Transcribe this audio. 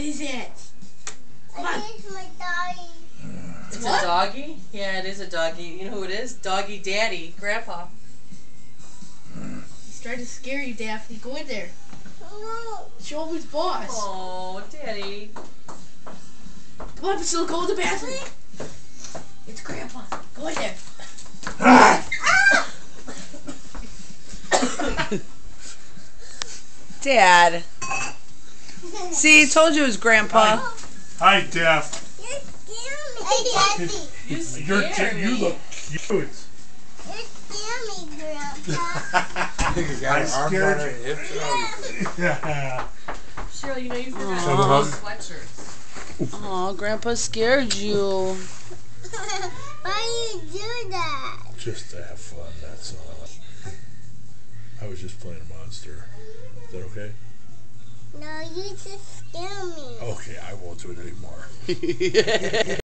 is it? Come on. It's my doggy. It's What? a doggy? Yeah, it is a doggy. You know who it is? Doggy Daddy, Grandpa. He's trying to scare you, Daphne. Go in there. No. Show him his boss. Oh, Daddy. Come on, Priscilla, go in the bathroom. It's Grandpa. Go in there. Dad. See, I told you it was Grandpa. Hi, Daph. You're scaring me. Hey, Daddy. You scared me. You look cute. You're scaring me, Grandpa. You got I her arms on scared her you. hips. Yeah. Cheryl, you know you forgot Aw. all those sweatshirts. Oh, Grandpa scared you. Why you do that? Just to have fun, that's all. I was just playing a monster. Is that okay? No, you just scare me. Okay, I won't do it anymore.